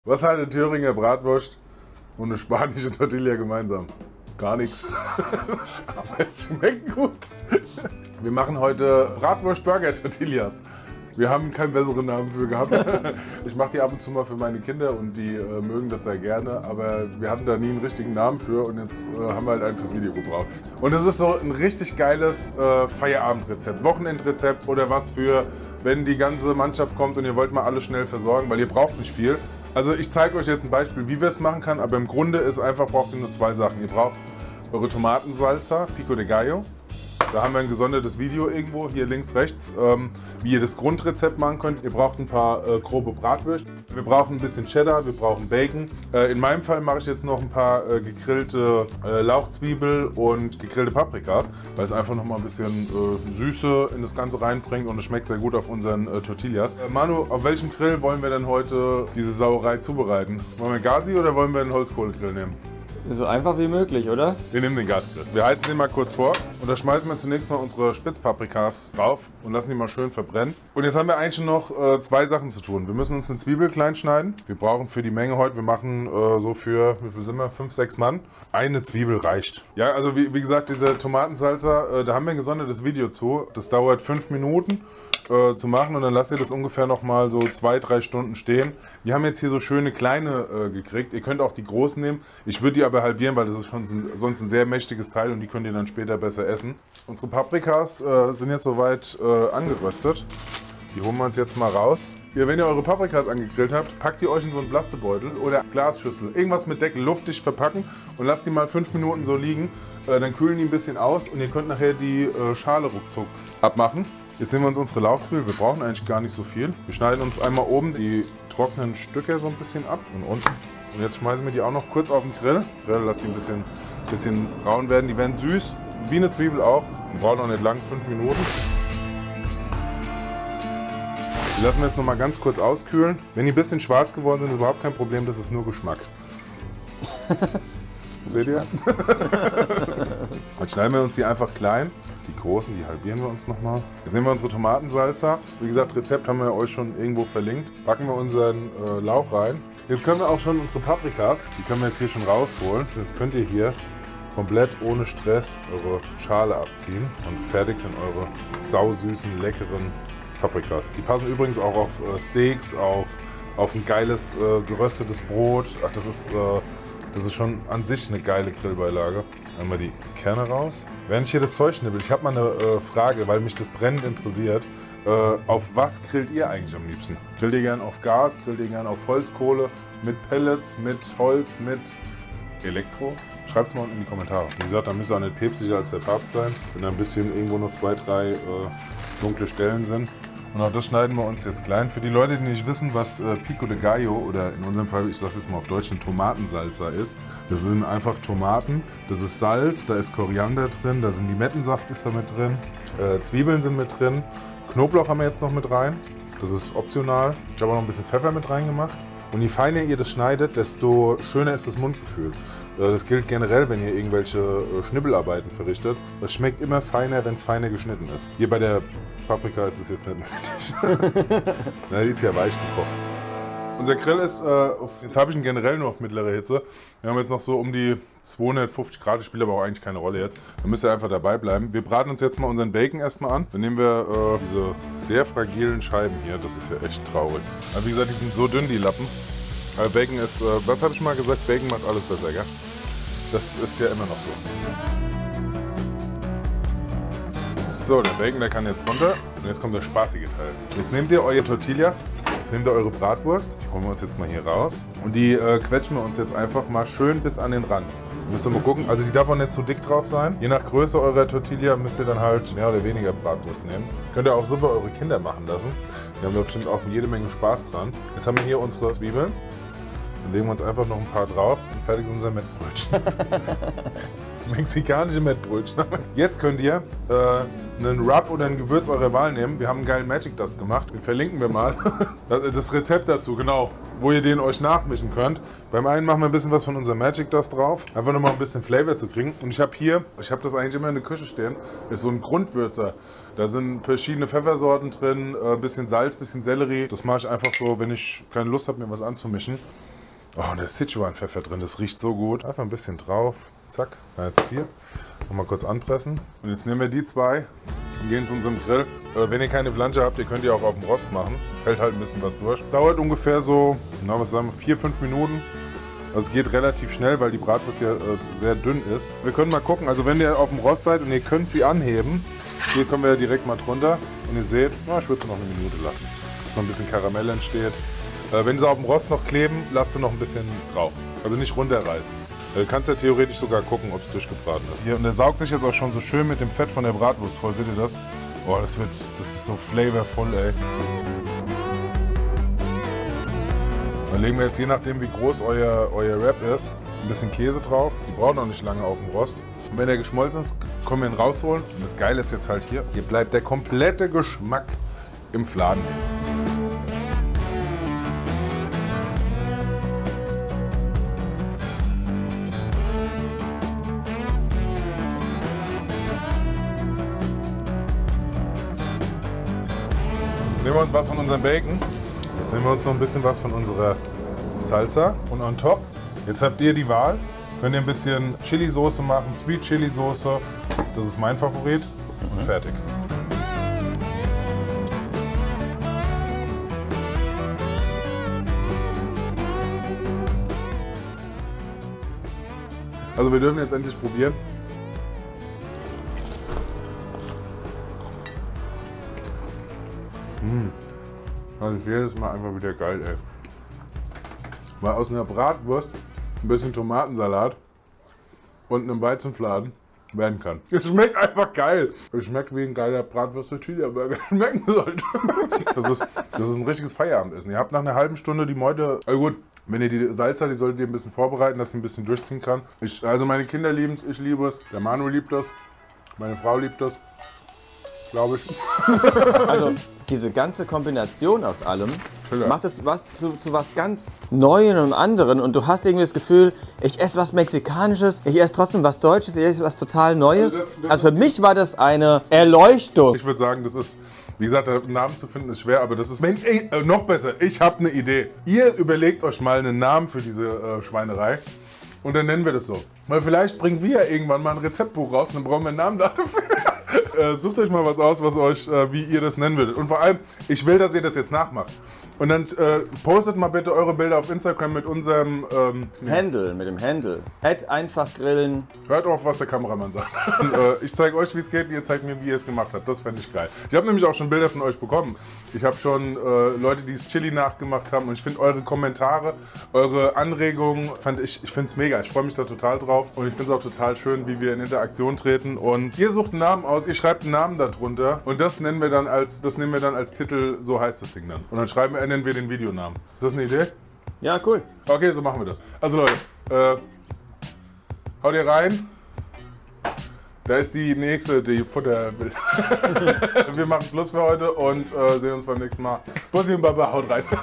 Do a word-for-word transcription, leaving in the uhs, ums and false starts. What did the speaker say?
Was hat eine Thüringer Bratwurst und eine spanische Tortilla gemeinsam? Gar nichts. Aber es schmeckt gut. Wir machen heute Bratwurst-Burger-Tortillas. Wir haben keinen besseren Namen für gehabt. Ich mache die ab und zu mal für meine Kinder und die äh, mögen das sehr gerne, aber wir hatten da nie einen richtigen Namen für und jetzt äh, haben wir halt einen fürs Video gebraucht. Und es ist so ein richtig geiles äh, Feierabendrezept, Wochenendrezept oder was für, wenn die ganze Mannschaft kommt und ihr wollt mal alles schnell versorgen, weil ihr braucht nicht viel. Also ich zeige euch jetzt ein Beispiel, wie wir es machen kann, aber im Grunde ist einfach, braucht ihr nur zwei Sachen. Ihr braucht eure Tomatensalsa, Pico de Gallo. Da haben wir ein gesondertes Video irgendwo, hier links, rechts, ähm, wie ihr das Grundrezept machen könnt. Ihr braucht ein paar äh, grobe Bratwürste. Wir brauchen ein bisschen Cheddar, wir brauchen Bacon. Äh, in meinem Fall mache ich jetzt noch ein paar äh, gegrillte äh, Lauchzwiebel und gegrillte Paprikas, weil es einfach noch mal ein bisschen äh, Süße in das Ganze reinbringt und es schmeckt sehr gut auf unseren äh, Tortillas. Äh, Manu, auf welchem Grill wollen wir denn heute diese Sauerei zubereiten? Wollen wir Gazi oder wollen wir einen Holzkohlegrill nehmen? So einfach wie möglich, oder? Wir nehmen den Gasgrill. Wir heizen den mal kurz vor und da schmeißen wir zunächst mal unsere Spitzpaprikas drauf und lassen die mal schön verbrennen. Und jetzt haben wir eigentlich schon noch äh, zwei Sachen zu tun. Wir müssen uns eine Zwiebel klein schneiden. Wir brauchen für die Menge heute, wir machen äh, so für, wie viel sind wir? Fünf, sechs Mann. Eine Zwiebel reicht. Ja, also wie, wie gesagt, diese Tomatensalsa, äh, da haben wir ein gesondertes Video zu. Das dauert fünf Minuten äh, zu machen und dann lasst ihr das ungefähr noch mal so zwei, drei Stunden stehen. Wir haben jetzt hier so schöne kleine äh, gekriegt. Ihr könnt auch die großen nehmen. Ich würde die aber halbieren, weil das ist schon ein, sonst ein sehr mächtiges Teil und die könnt ihr dann später besser essen. Unsere Paprikas äh, sind jetzt soweit äh, angeröstet. Die holen wir uns jetzt mal raus. Ja, wenn ihr eure Paprikas angegrillt habt, packt ihr euch in so einen Plastebeutel oder Glasschüssel. Irgendwas mit Deckel, luftig verpacken und lasst die mal fünf Minuten so liegen. Äh, dann kühlen die ein bisschen aus und ihr könnt nachher die äh, Schale ruckzuck abmachen. Jetzt nehmen wir uns unsere Lauchzwiebel. Wir brauchen eigentlich gar nicht so viel. Wir schneiden uns einmal oben die trockenen Stücke so ein bisschen ab und unten. Und jetzt schmeißen wir die auch noch kurz auf den Grill. Grill, lasst die ein bisschen, bisschen braun werden. Die werden süß, wie eine Zwiebel auch. Und brauchen auch nicht lang, fünf Minuten. Die lassen wir jetzt noch mal ganz kurz auskühlen. Wenn die ein bisschen schwarz geworden sind, ist überhaupt kein Problem, das ist nur Geschmack. Seht ihr? Jetzt schneiden wir uns die einfach klein. Die großen, die halbieren wir uns nochmal. Jetzt nehmen wir unsere Tomatensalsa. Wie gesagt, Rezept haben wir euch schon irgendwo verlinkt. Packen wir unseren äh, Lauch rein. Jetzt können wir auch schon unsere Paprikas, die können wir jetzt hier schon rausholen. Jetzt könnt ihr hier komplett ohne Stress eure Schale abziehen und fertig sind eure sausüßen, leckeren Paprikas. Die passen übrigens auch auf äh, Steaks, auf, auf ein geiles äh, geröstetes Brot. Ach, das ist, äh, das ist schon an sich eine geile Grillbeilage. Einmal die Kerne raus. Während ich hier das Zeug schnibbel, ich habe mal eine äh, Frage, weil mich das brennend interessiert. Äh, auf was grillt ihr eigentlich am liebsten? Grillt ihr gern auf Gas, grillt ihr gern auf Holzkohle, mit Pellets, mit Holz, mit Elektro? Schreibt es mal unten in die Kommentare. Wie gesagt, da müsst ihr auch nicht päpstlicher als der Papst sein, wenn da ein bisschen irgendwo noch zwei, drei äh, dunkle Stellen sind. Und auch das schneiden wir uns jetzt klein. Für die Leute, die nicht wissen, was äh, Pico de Gallo oder in unserem Fall, ich sage jetzt mal auf Deutsch, eine Tomatensalsa ist. Das sind einfach Tomaten, das ist Salz, da ist Koriander drin, da sind Limettensaft ist da mit drin, äh, Zwiebeln sind mit drin, Knoblauch haben wir jetzt noch mit rein, das ist optional. Ich habe auch noch ein bisschen Pfeffer mit reingemacht. Und je feiner ihr das schneidet, desto schöner ist das Mundgefühl. Das gilt generell, wenn ihr irgendwelche Schnibbelarbeiten verrichtet. Das schmeckt immer feiner, wenn es feiner geschnitten ist. Hier bei der Paprika ist es jetzt nicht nötig. Na, die ist ja weich gekocht. Unser Grill ist, äh, auf, jetzt habe ich ihn generell nur auf mittlere Hitze. Wir haben jetzt noch so um die zweihundertfünfzig Grad, das spielt aber auch eigentlich keine Rolle jetzt. Da müsst ihr einfach dabei bleiben. Wir braten uns jetzt mal unseren Bacon erstmal an. Dann nehmen wir äh, diese sehr fragilen Scheiben hier, das ist ja echt traurig. Aber wie gesagt, die sind so dünn, die Lappen. Aber Bacon ist, äh, was habe ich mal gesagt, Bacon macht alles besser, gell? Das ist ja immer noch so. So, der Bacon, der kann jetzt runter. Und jetzt kommt der spaßige Teil. Jetzt nehmt ihr eure Tortillas, jetzt nehmt ihr eure Bratwurst, die holen wir uns jetzt mal hier raus. Und die äh, quetschen wir uns jetzt einfach mal schön bis an den Rand. Müsst ihr mal gucken, also die darf auch nicht zu dick drauf sein. Je nach Größe eurer Tortilla müsst ihr dann halt mehr oder weniger Bratwurst nehmen. Könnt ihr auch super eure Kinder machen lassen. Die haben da bestimmt auch jede Menge Spaß dran. Jetzt haben wir hier unsere Zwiebeln. Dann legen wir uns einfach noch ein paar drauf und fertig ist unser Mettbrötchen. Mexikanische Mettbrötchen. Jetzt könnt ihr äh, einen Rub oder ein Gewürz eurer Wahl nehmen. Wir haben einen geilen Magic Dust gemacht. Den verlinken wir mal. Das Rezept dazu, genau, wo ihr den euch nachmischen könnt. Beim einen machen wir ein bisschen was von unserem Magic Dust drauf. Einfach nochmal ein bisschen Flavor zu kriegen. Und ich habe hier, ich habe das eigentlich immer in der Küche stehen, ist so ein Grundwürzer. Da sind verschiedene Pfeffersorten drin, ein bisschen Salz, ein bisschen Sellerie. Das mache ich einfach so, wenn ich keine Lust habe, mir was anzumischen. Oh, und da ist Sichuan-Pfeffer drin, das riecht so gut. Einfach ein bisschen drauf. Zack, da jetzt vier. Nochmal kurz anpressen. Und jetzt nehmen wir die zwei und gehen zu unserem Grill. Äh, wenn ihr keine Planche habt, ihr könnt die auch auf dem Rost machen. Es hält halt ein bisschen was durch. Dauert ungefähr so, na, was sagen wir, vier, fünf Minuten. Also es geht relativ schnell, weil die Bratwurst ja äh, sehr dünn ist. Wir können mal gucken, also wenn ihr auf dem Rost seid und ihr könnt sie anheben, hier kommen wir direkt mal drunter und ihr seht, na, ich würde sie noch eine Minute lassen, dass noch ein bisschen Karamell entsteht. Äh, wenn sie auf dem Rost noch kleben, lasst sie noch ein bisschen drauf. Also nicht runterreißen. Du kannst ja theoretisch sogar gucken, ob es durchgebraten ist. Hier, und der saugt sich jetzt auch schon so schön mit dem Fett von der Bratwurst voll. Seht ihr das? Boah, das, wird, das ist so flavorvoll, ey. Dann legen wir jetzt, je nachdem wie groß euer, euer Wrap ist, ein bisschen Käse drauf. Die brauchen noch nicht lange auf dem Rost. Und wenn der geschmolzen ist, können wir ihn rausholen. Und das Geile ist jetzt halt hier, hier bleibt der komplette Geschmack im Fladen hängen. Nehmen wir uns was von unserem Bacon. Jetzt nehmen wir uns noch ein bisschen was von unserer Salsa. Und on top, jetzt habt ihr die Wahl. Könnt ihr ein bisschen Chili-Soße machen, Sweet Chili-Soße. Das ist mein Favorit. Und fertig. Also wir dürfen jetzt endlich probieren. Das ist jedes Mal einfach wieder geil, ey. Weil aus einer Bratwurst ein bisschen Tomatensalat und einem Weizenfladen werden kann. Es schmeckt einfach geil. Es schmeckt wie ein geiler Bratwurst-Tortilla-Burger schmecken sollte. Das ist, das ist ein richtiges Feierabendessen. Ihr habt nach einer halben Stunde die Meute. Also gut, wenn ihr die Salsa, die solltet ihr ein bisschen vorbereiten, dass sie ein bisschen durchziehen kann. Ich, also meine Kinder lieben es, ich liebe es, der Manu liebt das, meine Frau liebt das. Glaube ich. Also diese ganze Kombination aus allem Schiller. macht es was zu, zu was ganz Neuem und anderen und du hast irgendwie das Gefühl, ich esse was Mexikanisches, ich esse trotzdem was Deutsches, ich esse was total Neues. Also das- das also für ist- mich war das eine Erleuchtung. Ich würde sagen, das ist, wie gesagt, einen Namen zu finden ist schwer, aber das ist, wenn, ey, äh, noch besser, ich habe eine Idee. Ihr überlegt euch mal einen Namen für diese äh, Schweinerei und dann nennen wir das so. Weil vielleicht bringen wir ja irgendwann mal ein Rezeptbuch raus und dann brauchen wir einen Namen dafür. Äh, sucht euch mal was aus, was euch, äh, wie ihr das nennen würdet. Und vor allem, ich will, dass ihr das jetzt nachmacht. Und dann äh, postet mal bitte eure Bilder auf Instagram mit unserem... Ähm, Handle, mit dem Handle. Add einfach grillen. Hört auf, was der Kameramann sagt. Und, äh, ich zeige euch, wie es geht und ihr zeigt mir, wie ihr es gemacht habt. Das fände ich geil. Ich habe nämlich auch schon Bilder von euch bekommen. Ich habe schon äh, Leute, die es Chili nachgemacht haben. Und ich finde eure Kommentare, eure Anregungen, fand ich, ich finde es mega. Ich freue mich da total drauf. Und ich finde es auch total schön, wie wir in Interaktion treten. Und ihr sucht einen Namen aus, ihr schreibt einen Namen darunter. Und das nennen wir dann als, das nehmen wir dann als Titel, so heißt das Ding dann. Und dann schreiben wir, nennen wir den Videonamen. Ist das eine Idee? Ja, cool. Okay, so machen wir das. Also Leute, äh, haut ihr rein. Da ist die nächste, die Futterbild. Wir machen Schluss für heute und äh, sehen uns beim nächsten Mal. Bussi und Baba, haut rein.